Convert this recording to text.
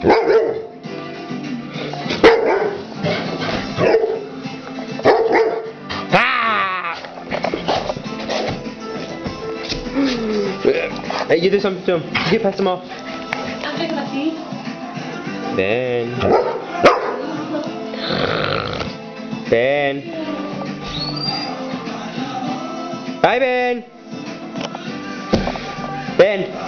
Hey, you do something to him. You pass him off. I'm taking my teeth. Ben. Ben. Hi, Ben. Ben.